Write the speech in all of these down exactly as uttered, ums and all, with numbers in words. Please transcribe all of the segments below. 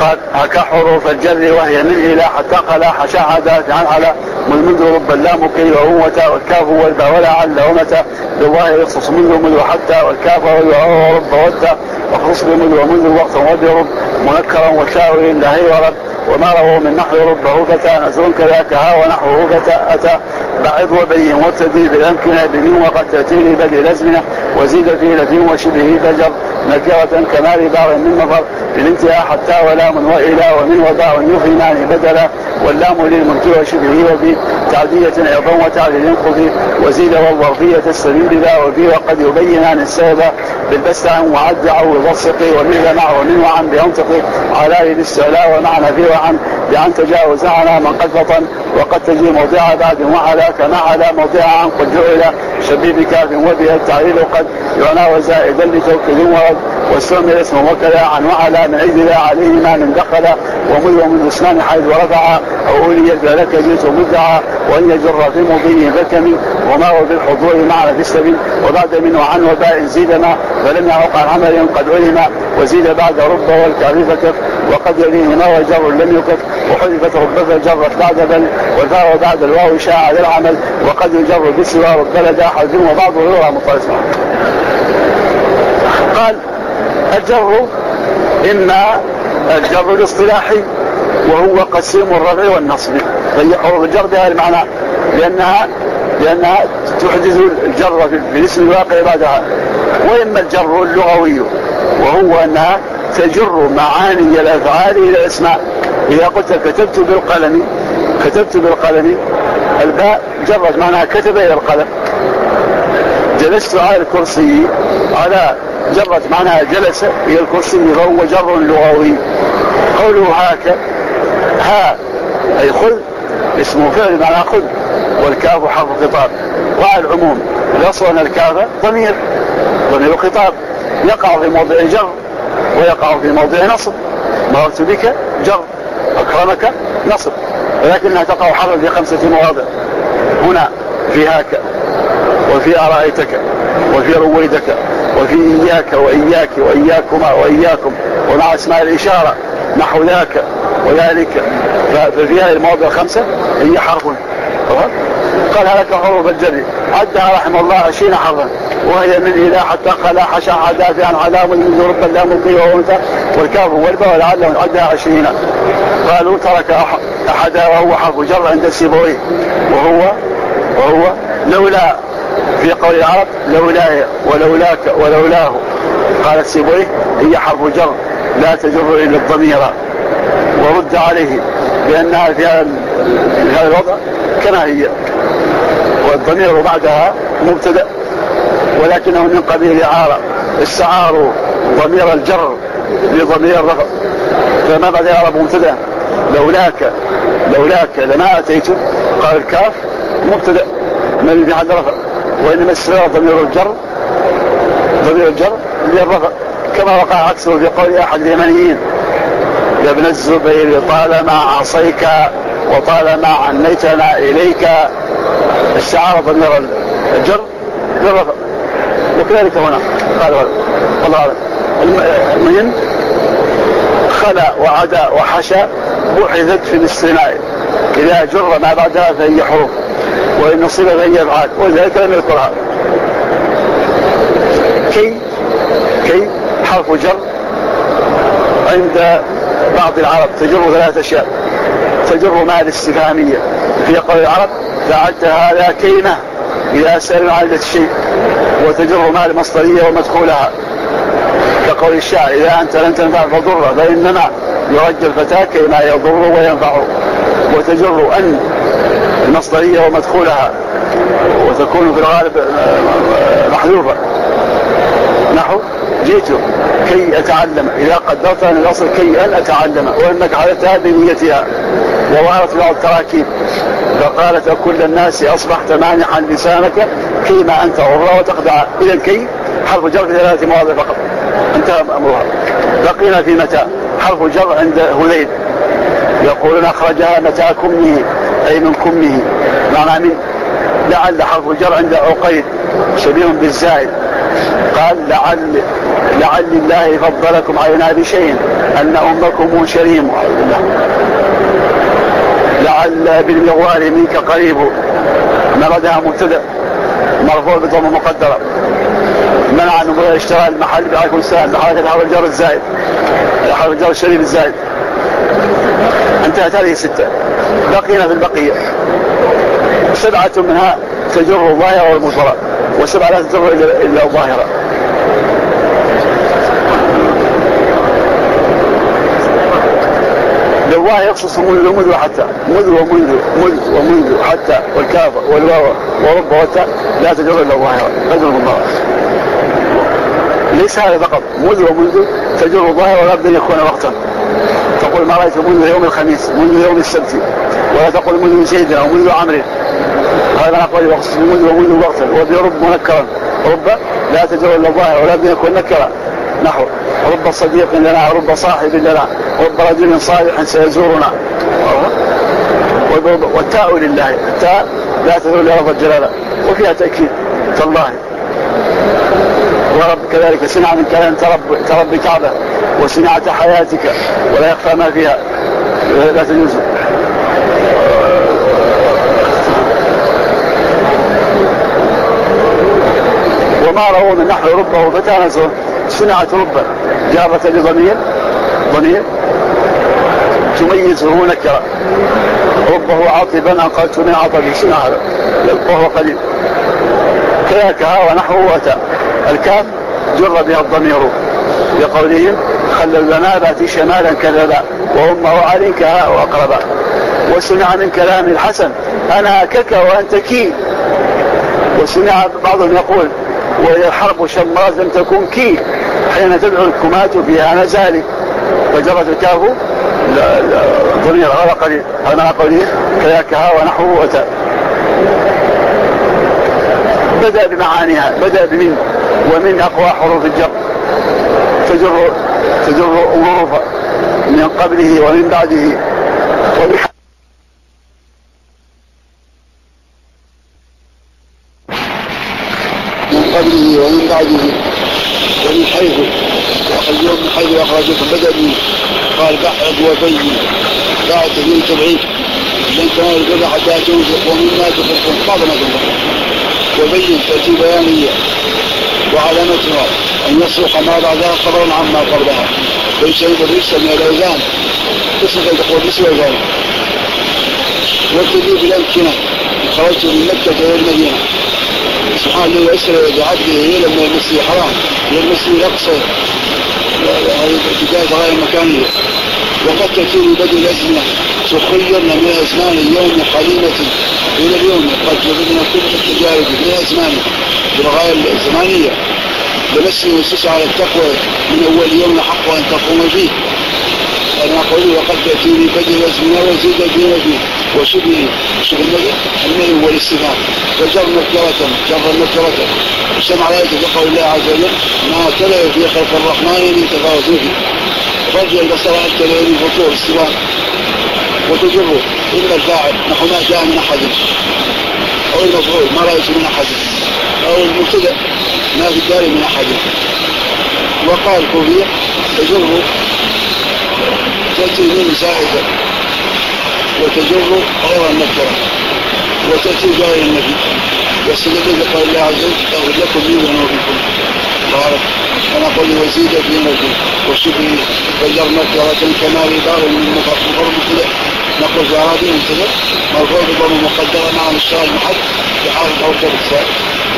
قال هكا حروف الجر وهي من إلى حتى قلا حشا عدات عن على منذ رب اللام كي وهو وتاء والكاف والباء ولعل ومتى بالظاهر يخصص منذ منذ حتى والكاف والواو ورب والتاء وخصص بمنذ ومنذ وقت وضرب منكرا وشاور لهي ورب وما رووا من نحو ربه فتى نزر كذاك ها ونحوه فتى أتى بعض وبين وابتدي بالأمكنة بمن وقد تأتي لبدء الأزمنة وزيد في لفي وشبه فجر نكرة كمال بار من نظر للانتهاء حتى ولام وإلى ومن وباء يفهمان بدلا واللام للمنكر وشبهه وفي تعدية أيضا وتعديل قضي وزيد والظرفية السبيل بلا وفي وقد يبينان السبب بالبست عن وعد أو الوسقي ومن مع ومن وعن بأنطقي على الاستعلاء ومعنى في وعن بأن تجاوز على من قد فطن وقد تجي موضع بعد وعلى كما على موضع عن قد جعل شبيب كاف وبها التعليل قد يعنى وزائدا لتوكيد ورد واستعمل اسمه وكذا عن وعلى من عيد لا عليه ما من دخل ومذ ومن اسنان حيث ورفع او اولي لك جنس مدعى وان يجر في مضي فكم وما هو بالحضور معنا في السبيل وبعد من وعن وباء زيد ما فلم يعق عن عمل قد علم وزيد بعد رب والكاف فكف وقد يليه ما وجر لم يكف وحذفت رب فجرت بعد بل والفاء بعد الواو شاع للعمل وقد يجر بسوى رب لدى حذف وبعض غيرها مطلسمة. قال الجر إما الجر الاصطلاحي وهو قسيم الرفع والنصب فهي حروف الجر بها المعنى لأنها, لأنها تحدث الجر في الاسم الواقع بعدها وإما الجر اللغوي وهو أنها تجر معاني الأفعال إلى الأسماء إذا قلت كتبت بالقلم كتبت بالقلم الباء جرت معناها كتب إلى القلم جلست على الكرسي على جرت معناها جلس إلى الكرسي فهو جر لغوي قوله هاك ها أي خذ اسمه فعل معناها خذ والكاف حرف خطاب وعلى العموم الأصل أن الكاف ضمير ضمير خطاب يقع في موضع جر ويقع في موضع نصب مررت بك جر أكرمك نصب ولكنها تقع حرف في خمسة مواضع هنا في هاك وفي أرأيتك وفي رويدك وفي إياك وإياك وإياكما وإياكم ومع اسماء الإشارة نحو ذاك وذلك ففي هذه المواضع الخمسة هي حرف قال هلك حروف الجر عدها رحمه الله عشرين حرفا وهي من إلى حتى قال حشا عدافع عن علام من رب اللام القي وانثى والكاف والباء ولعله عدها عشرين قالوا ترك أحدا وهو حرف جر عند السيبويه وهو وهو لولا في قول العرب لولاه ولولاك ولولاه قال السيبويه هي حرف جر لا تجر إلا الضمير ورد عليه بأنها في هذا الوضع كما هي والضمير بعدها مبتدأ ولكنه من قبيل الإعارة استعاروا ضمير الجر لضمير الرفع فما بعد الإعراب مبتدأ لولاك لولاك لما أتيت قال الكاف مبتدأ من في حد رفع وإنما استعار ضمير الجر ضمير الجر للرفع كما وقع عكسه في قول أحد اليمنيين يا ابن الزبير طالما عصيك وطالما عنيتنا إليك استعار ضمير الجر للرفع وكذلك هنا قال والله أعلم. المهم خلا وعدا وحشا بحثت في الاستثناء إذا جر ما بعدها فهي حروف وإن نصيب فهي أفعال ولذلك لم يذكرها. كي كي حرف جر عند بعض العرب تجر ثلاث أشياء تجر مع الاستفهامية في قول العرب فعلت هذا كيمة إذا سألوا عن الشيء وتجر مع المصدرية ومدخولها كقول الشاعر إذا أنت لن تنفع فضر فإنما يرجى الفتاة كيما يضر وينفعه وتجر أن المصدرية ومدخولها وتكون في الغالب محذوفة نحو جئت كي أتعلم إذا قدرت أن الأصل كي أن أتعلم وأنك عادتها بنيتها وظهرت بعض التراكيب فقالت كل الناس أصبحت مانحا لسانك كيما أنت عرى وتخدع إذا كي حرف جر في ثلاثة مواضع فقط انتهى أمرها. بقينا في متى حرف جر عند هذيل يقولون أخرجها متى كمه أي من كمه معنى من لعل حرف جر عند عقيد شبيه بالزائد قال لعل لعل الله فضلكم علينا بشيء أن أمكم شريم. لعل بالمغوار منك قريب مردها مبتدأ مرفوع بضم مقدرة منع أن اشتراء المحل بعليكم السلام بحركة حرف الجر الزائد حرف الجر الشريف الزائد. انتهت هذه ستة. بقينا في البقية سبعة منها تجر الظاهرة والمضمرة وسبعة لا تجر إلا الظاهرة. بالظاهر يخصص منذ ومنذ حتى منذ ومنذ منذ ومنذ حتى والكاف والواو ورب وتا لا تجر إلا الظاهرة تجر المضمرة. ليس هذا فقط منذ ومنذ تجر الظاهرة ولا بد أن يكون وقتا. تقول ما رأيت منذ يوم الخميس منذ يوم السبت ولا تقول منذ زيد أو منذ عمرو. هذا أقول يخصص منذ ومنذ وقتا. وبرب منكرا رب لا تجر إلا الظاهرة ولا بد أن يكون نكرا نحو رب صديق لنا رب صاحب لنا رب رجل صالح سيزورنا. والتاء لله التاء لا تدل لرب الجلالة وفيها تأكيد تالله. ورب كذلك سنع من كلام ترب, ترب كعبة وسنعة حياتك ولا يخفى ما فيها لا تجوز. وما رووا من نحو ربه فتانزه سنعة ربه جارة لضمير ضمير تميزه نكرة ربه عاطبا أنقلت من عطبي سنع هذا وهو قليل. كذاكها ونحوه وتا الكاف جر بها الضمير بقولهم خلى البنابة شمالا كذبا وأمه عليكها وأقربا. وسمع من كلام الحسن أنا كك وأنت كي. وسمع بعضهم يقول وإذا الحرب شمرات لم تكن كي حين تدعو الكمات فيها نزالي فجرت الكاف ضمير غير قليل. هذا معنى قوله كذاكها ونحوه وتا. بدأ بمعانيها بدأ بمن ومن أقوى حروف الجر تجر تجر أمور من قبله ومن بعده وبح... من قبله ومن بعده ومن حيث أخرجوه من حيث أخرجوكم بدأ به قال بعد وبين بعد تبين تبعيد لن تنالوا البر حتى تنفقوا ومما تنفقون بعض ما تنفقون. وبين تأتي بيانية وعلامتها أن يصرخ ما بعدها خبرا عما قبلها ويسيب الرجس من الأوزان تصرخ تقول بسوى ذلك. والتدريب الأمكنة خرجت من مكة إلى المدينة سبحان الله يسر بعبده إلى المسجد الحرام إلى المسجد الأقصى هذه ابتداء غاية مكانية. وقد تأتي بدء الأزمنة سخيرنا من أزمان اليوم قليلة إلى اليوم قد وجدنا كل التجارب من أزمان بالغاية الزمانية لمسي والسس على التقوى من أول يوم حق أن تقوم فيه. أنا أقول وقد تأتي بدء الأزمنة وزيد فيه فيه وشبه شبه النبي النبي والاستثناء وجر نكرة جر نكرة وسمع آية بقول الله عز وجل ما تلا في خلق الرحمن من تفاوت فيه رجع البصر حتى لا يريد فطور السواء. وتجره إلا الفاعل نحو ما جاء من أحد أو المفعول ما رأيت من أحد أو المبتدأ ما في الدار من أحد. وقال كوفية تجره تأتي من سائدة وتجر غير النكرة وتأتي غير النبي واستدل بقول الله عز وجل أغفر لكم لي ونوبكم بارك. أنا قل وزيد في نبي وشبه فجر نكرة كما رباه من مفرد مبتدأ نقول في أراضي مبتدأ مرفوع بضم مقدرة مع الشرع المحد بحرف أو كبسات.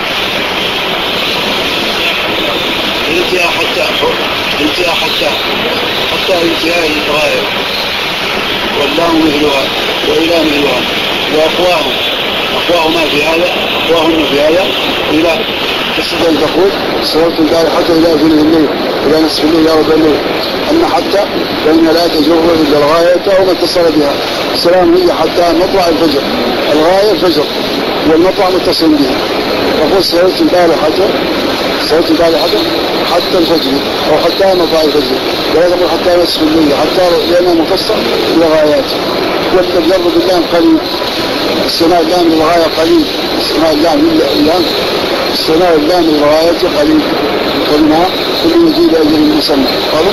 الانتهاء حتى الانتهاء حتى حتى الانتهاء الغاية واللام مثلها وإله مثلها وأقواهم أقواهما في هذا أقواهن في هذا إلى تستطيع أن تقول صورة الدار حتى إلى ثلث الليل إلى نصف الليل إلى ربع الليل أن حتى فإن لا تجر إلا الغاية وما اتصل بها. السلام هي حتى مطلع الفجر الغاية الفجر والمطلع متصل بها. تقول صورة الدار حتى صورة الدار حتى حتى الفجر أو حتى مطلع الفجر ولا تقول حتى نصف الليل حتى لأنها متصل بالغايات. والتجر بالله قليل السماء اللام للغاية قليل السماء اللام اللام الصلاة اللام الغاية قليل قلنا كل يزيد أجل مسمى قالوا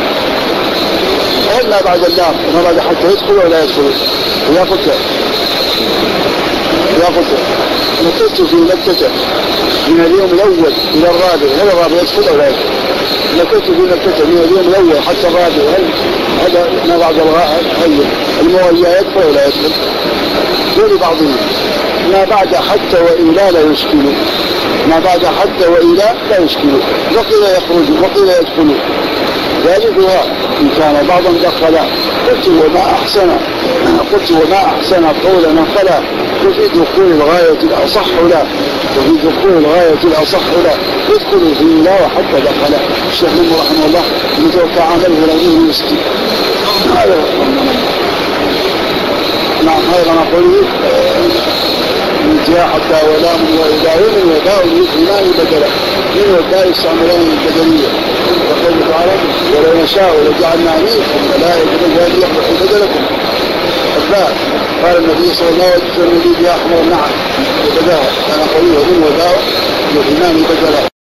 إلا بعد اللام ما بعد حتى يدخل ولا يدخل يا قلت يا قلت نكت في نكتة من اليوم الأول إلى الرابع هل الرابع يدخل ولا يدخل نكت في نكتة من اليوم الأول حتى الرابع هل هذا ما بعد الغاء الموالية يدخل ولا يدخل دول بعضهم ما بعد حتى وإلا لا يشكل ما بعد حتى وإلا لا يشكل وقيل يخرج وقيل يدخل ذلكها إن كان بعضا دخلا قلت وما أحسن قلت وما أحسن قولنا فلا وفي دخول الغاية الأصح لا وفي دخول الغاية الأصح لا يدخل في لا وحتى دخلا الشيخ رحمه الله متوقع عمله لأنه يستي هذا نعم هذا نقول انتهاء حتى ولام وإداء وباء الإثناء بدلا من وباء الصامرين البدلية وقال تعالى ولو نشاء لجعلنا عليكم ملائكة ذات يخلق بدلكم الباء قال النبي صلى الله عليه وسلم لي بأحمر نعم وبداها أنا قوي ومن وباء الإثناء بدلا